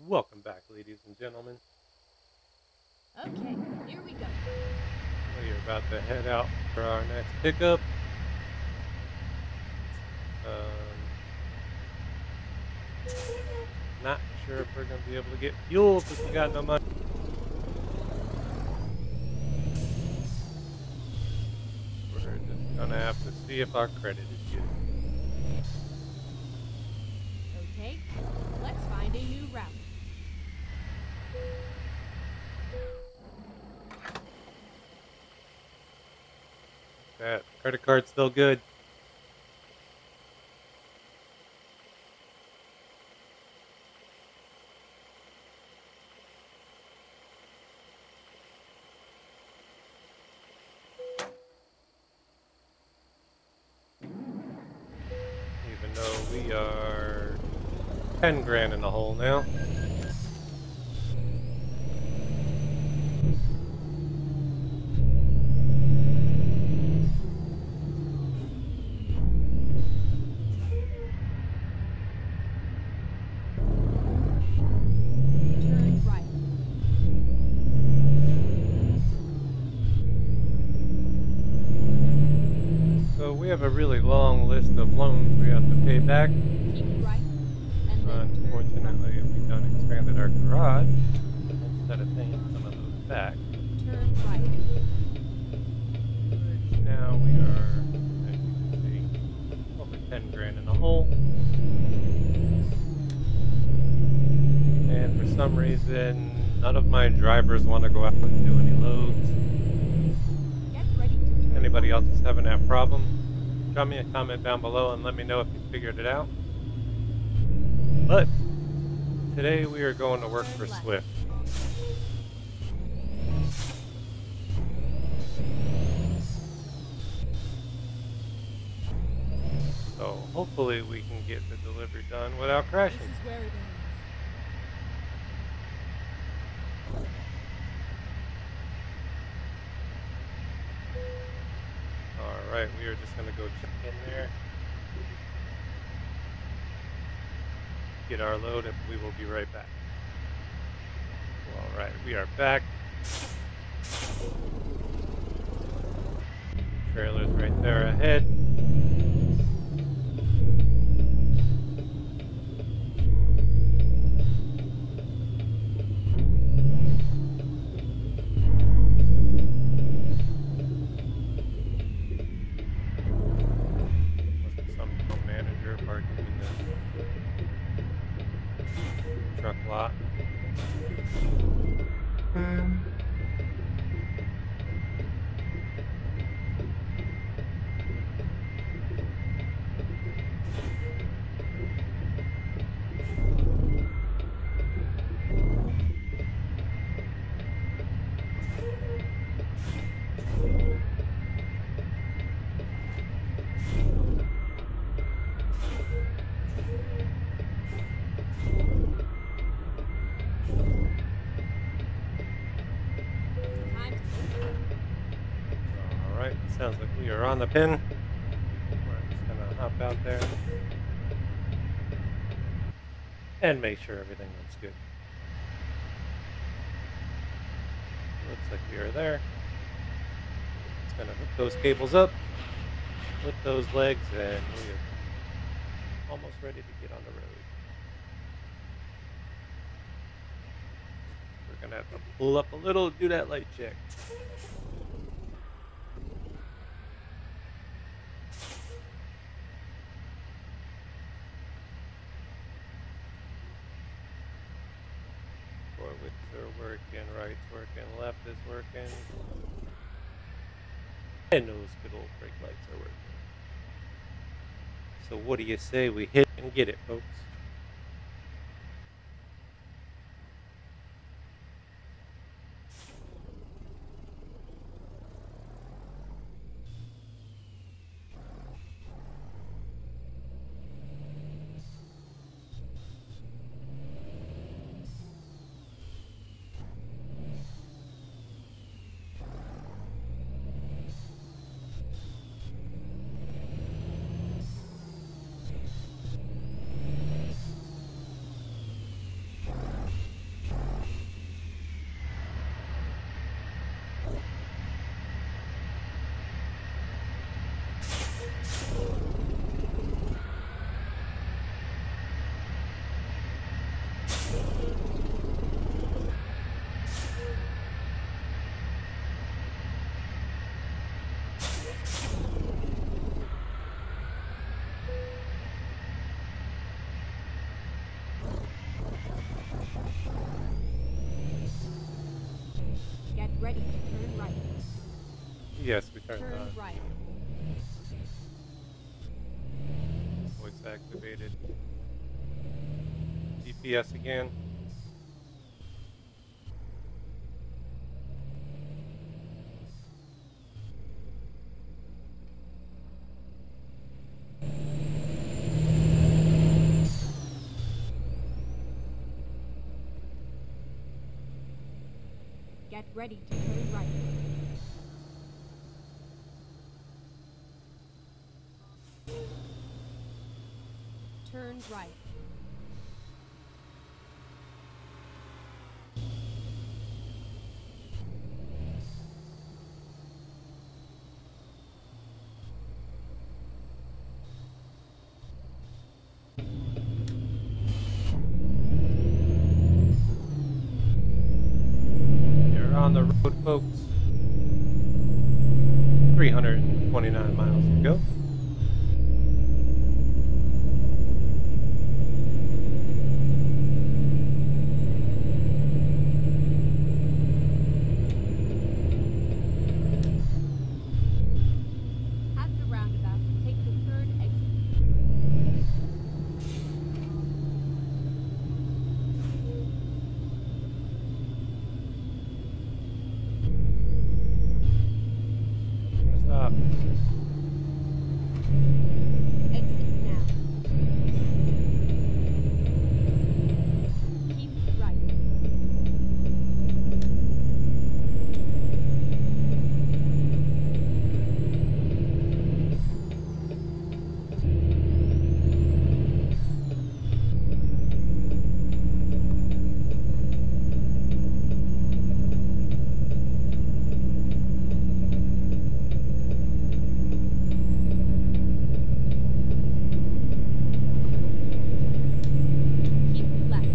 Welcome back, ladies and gentlemen. Okay, here we go. We are about to head out for our next pickup. Not sure if we're going to be able to get fuel because we got no money. We're just going to have to see if our credit is good. Okay, let's find a new route. That credit card's still good. Even though we are 10 grand in the hole now. Turn right. So we have a really long list of loans we have to pay back. Keep right. And then Unfortunately, we done expanded our garage instead of paying some of those back. turn right. Which now we are, as you can see, over 10 grand in the hole. And for some reason, none of my drivers want to go out and do any loads. Get ready to turn Anybody right. else is having that problem? Drop me a comment down below and let me know if you figured it out. But today we are going to work Turn for left. Swift. So hopefully we can get the delivery done without This crashing. is where it ends. Alright, we are just going to go check in there. Get our load and we will be right back. Alright, we are back. Trailer's right there ahead. Must be some manager parking in the truck lot. Time to Alright, sounds like we are on the pin. We're just gonna hop out there and make sure everything looks good. Looks like we are there. Just gonna hook those cables up with those legs and we are almost ready to get on the road. We're gonna have to pull up a little to do that light check. Forwards are working, right's working, left is working. And those good old brake lights are working. So what do you say we hit and get it, folks? ready to turn right. Yes, we turned Turn on right. voice activated GPS again. Get ready to turn right. Turn right. You're on the road, folks. 329 miles to go. At the roundabout, take the third exit. Stop. Exit now. Keep right. Keep left.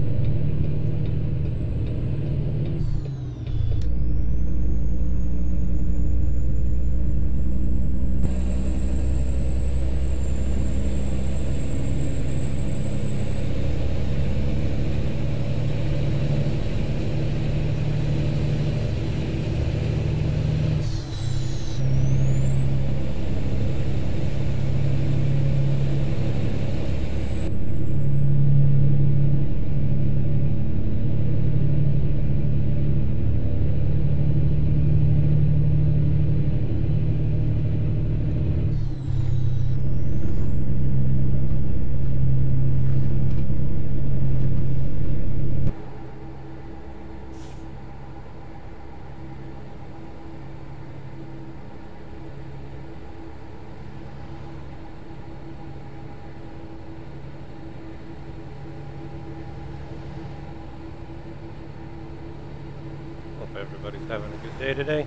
Hope everybody's having a good day today.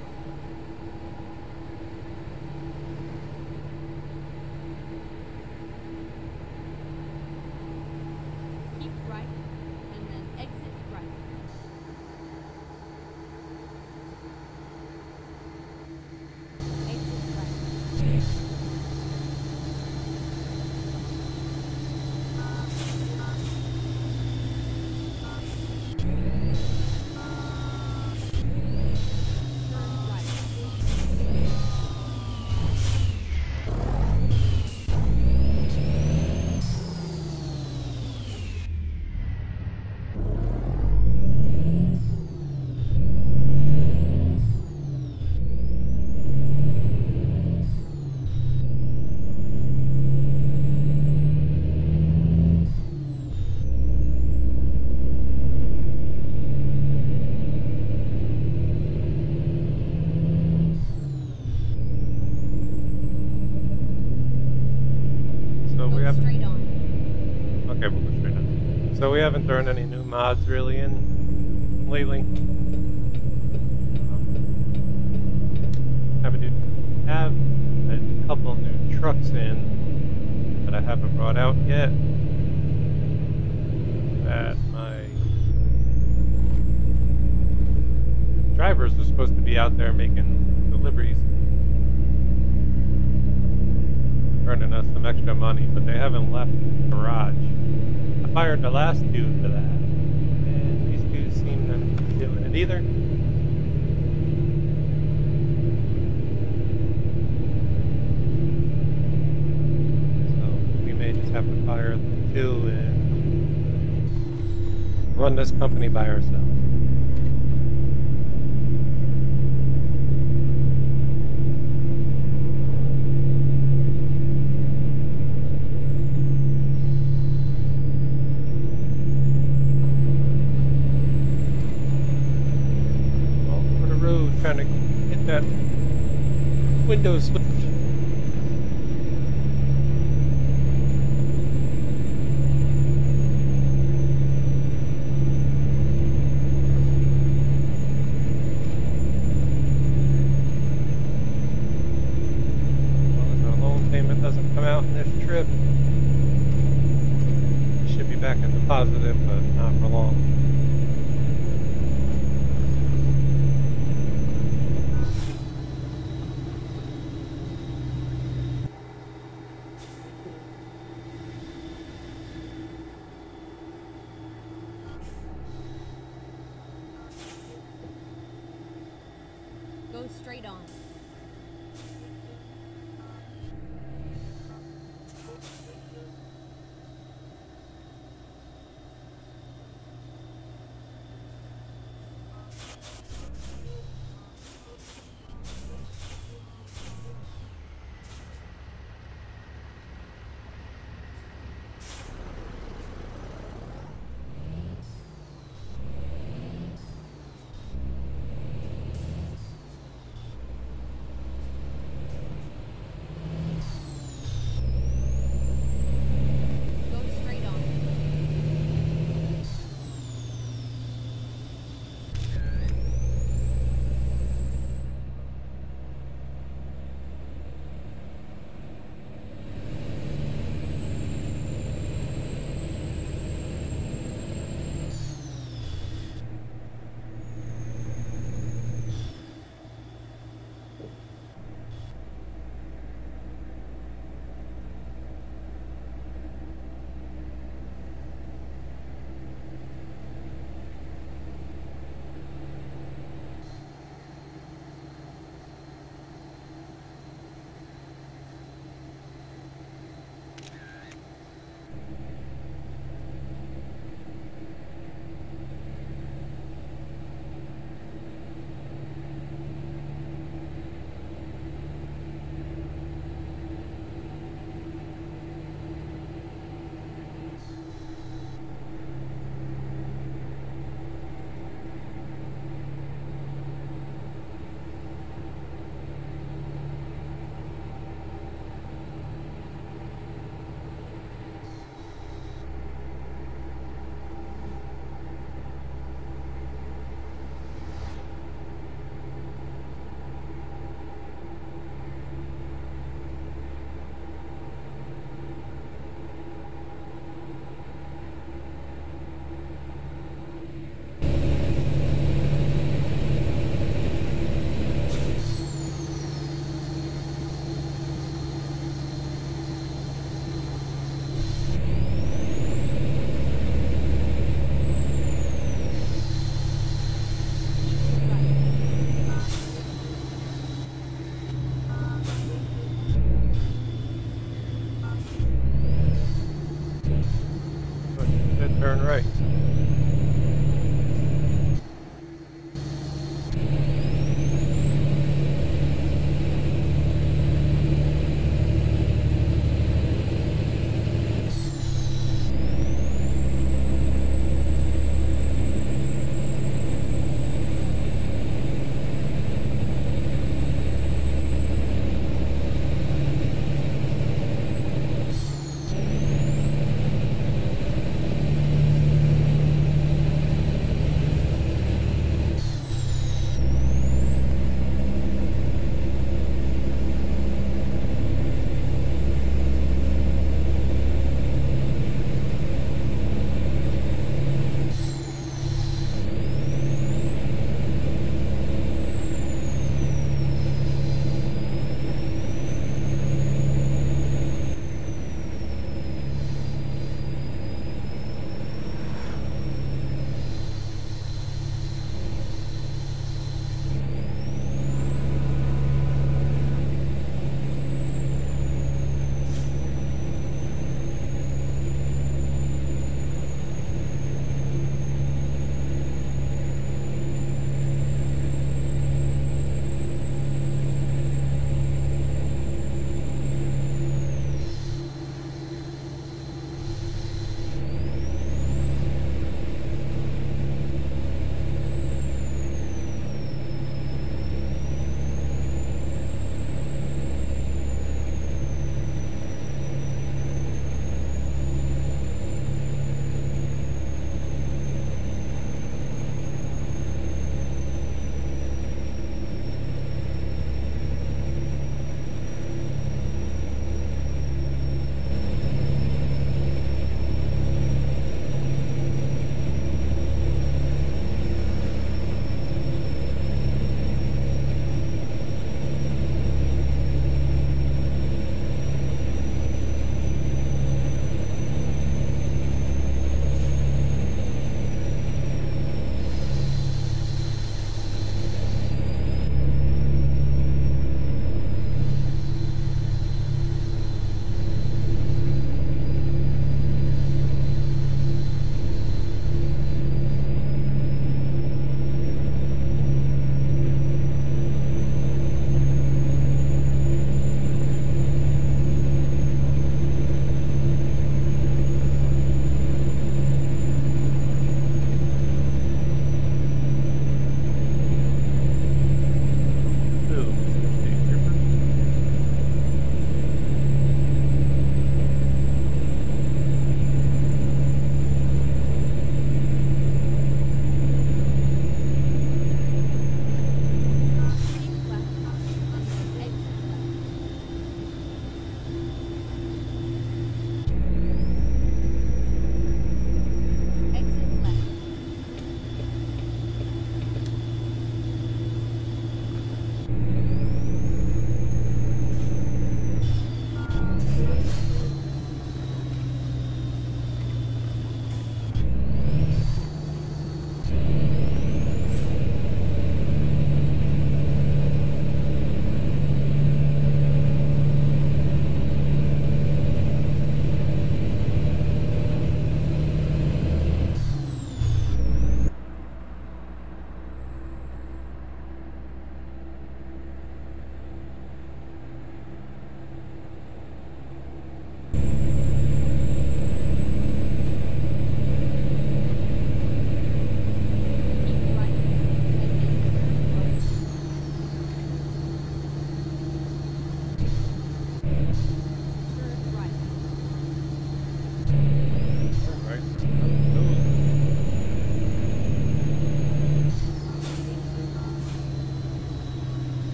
Keep right, and then exit right. Exit right. Turn right. So we Go haven't. straight on. Okay, we'll go straight on. So we haven't thrown any new mods really in lately. Have a couple new trucks in that I haven't brought out yet. That my drivers are supposed to be out there making deliveries, earning us some extra money, but they haven't left the garage. I fired the last two for that, and these two seem to be doing it either. just have to fire the two and run this company by ourselves. All over the road trying to hit that window switch. Doesn't come out in this trip. Should be back in the positive, but not for long. Go straight on.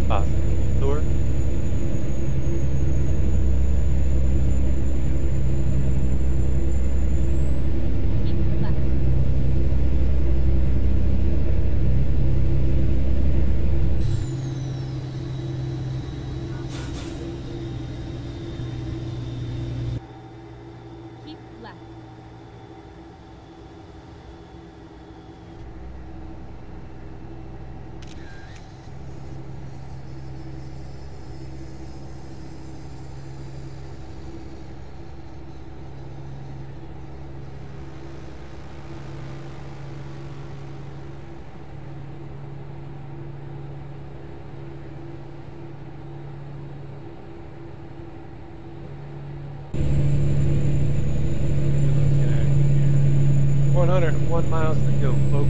Positive detour. Keep left. Keep left. Looking at here. 101 miles to go, folks.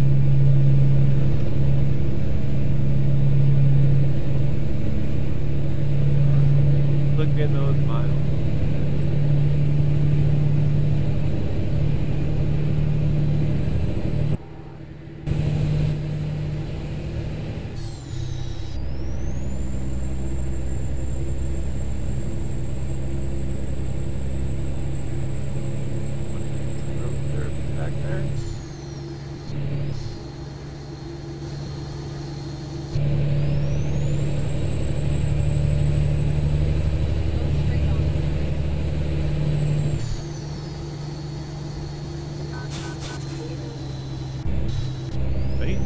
Look in those miles. Road curve back there. Go straight on. Wait.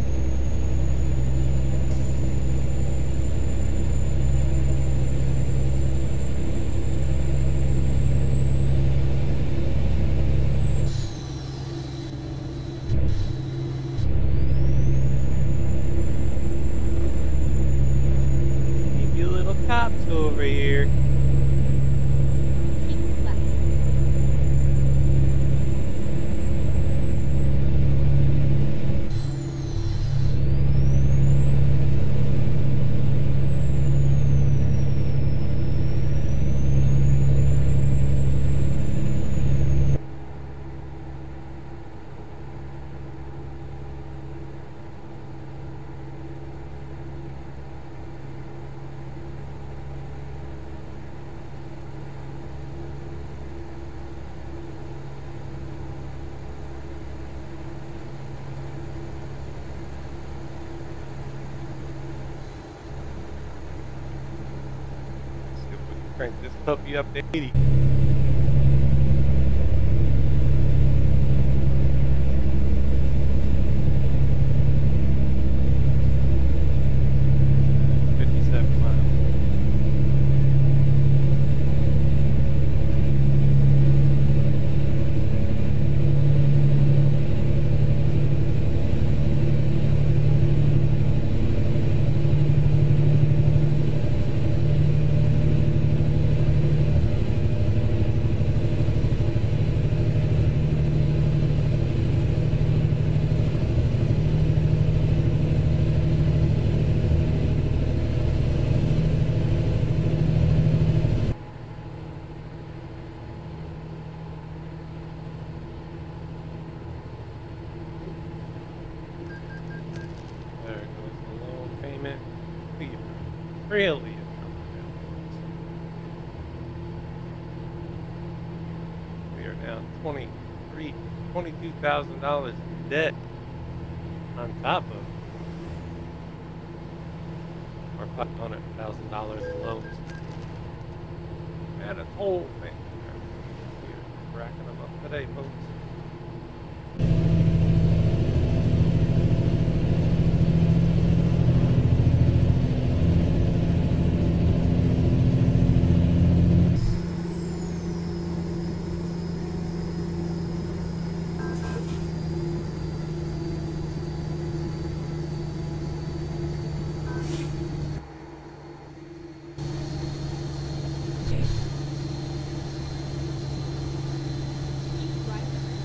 Need you little cops over here. Keep left. See if we can crank this puppy up to 80. $57 miles. There goes the loan payment. Really? We are now $22,000 in debt on top of our $500,000 in loans. And a whole thing. We're racking them up today, folks. Keep right.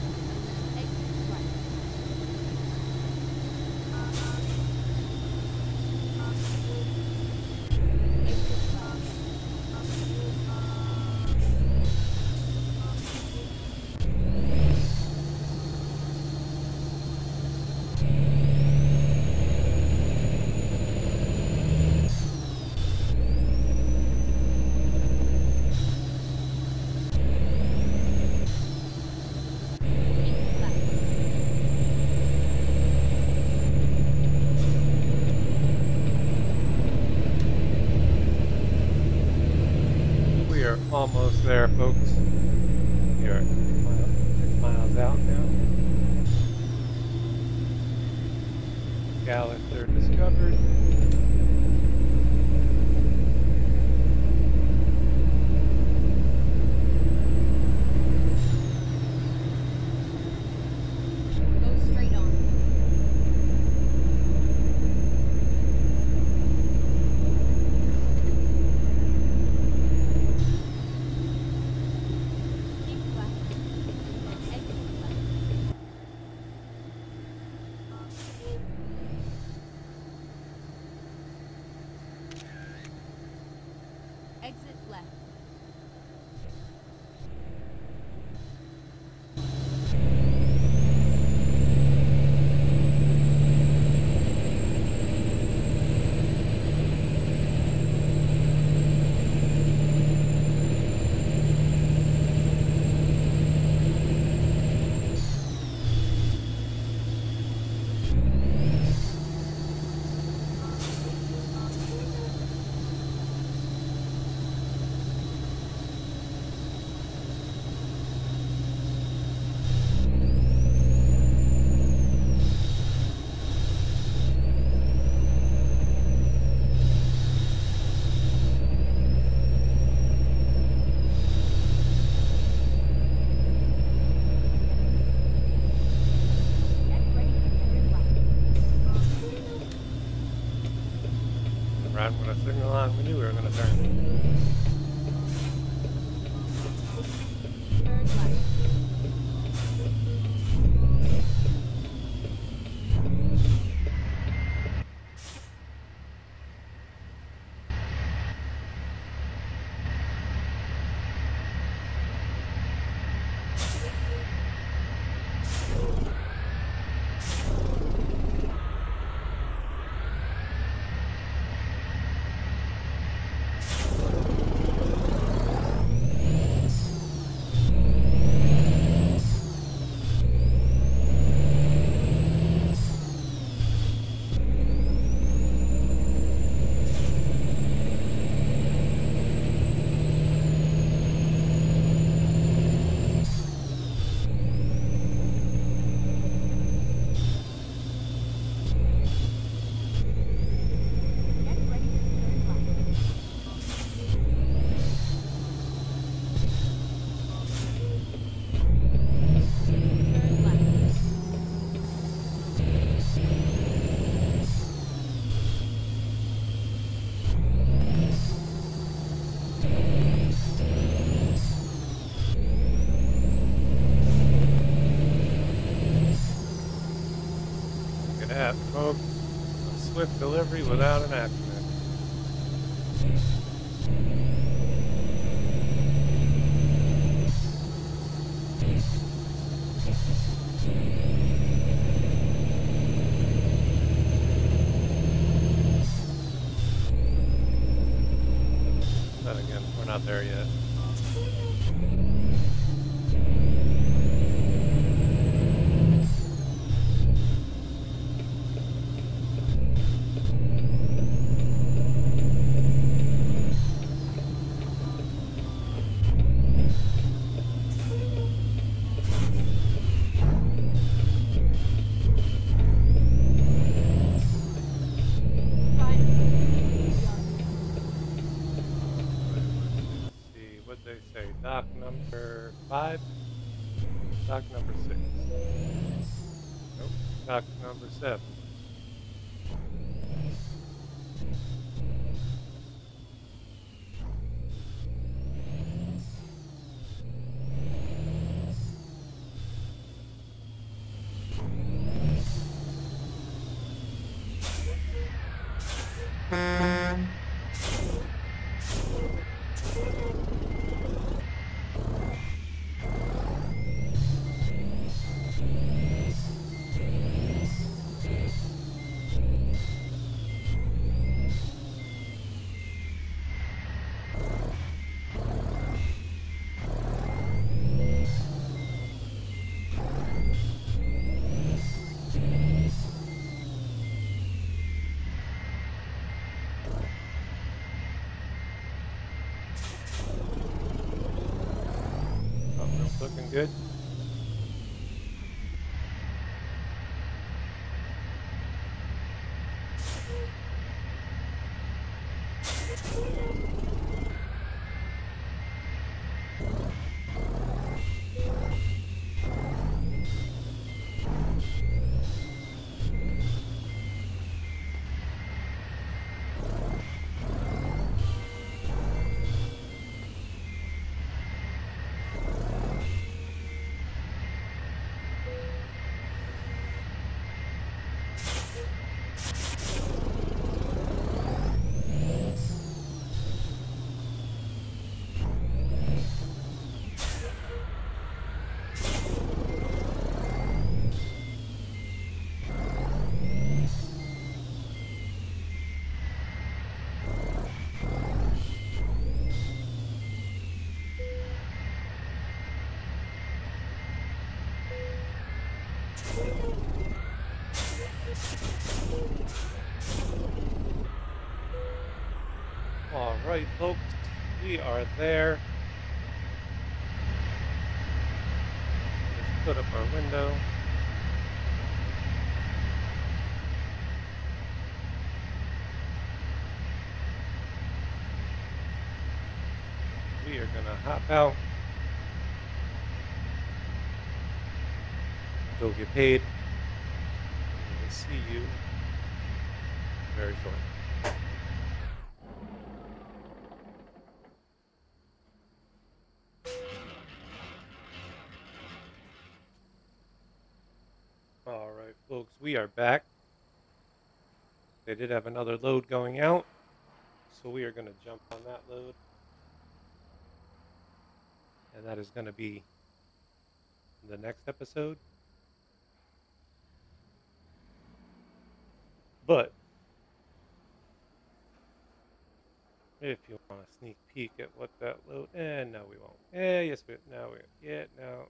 almost there, folks. We are 6 miles out now. McAlester discovered. Go straight on. Keep left. Then exit left. Exit left. Get ready to turn left. Right when I signal on, we knew we were going to turn. Turn left. Get ready to turn left. Turn left. Look at that, folks. A swift delivery without an accident. Then again, we're not there yet. Let's see what they say. Dock number 5, dock number 6. Nope, dock number 7. looking good. All right, folks, we are there. Let's put up our window. We are going to hop out. Go get paid. And we'll see you very shortly. All right, folks, we are back. They did have another load going out, so we are going to jump on that load. And that is going to be the next episode. But if you want a sneak peek at what that load, no, we won't. Yes, but no, no.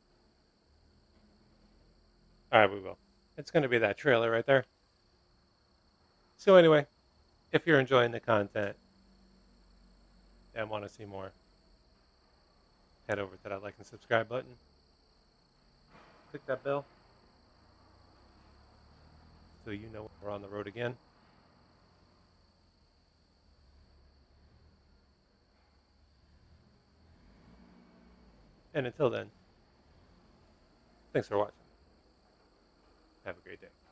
All right, we will. It's going to be that trailer right there. So anyway, if you're enjoying the content and want to see more, head over to that like and subscribe button. Click that bell so you know when we're on the road again. And until then, thanks for watching. Have a great day.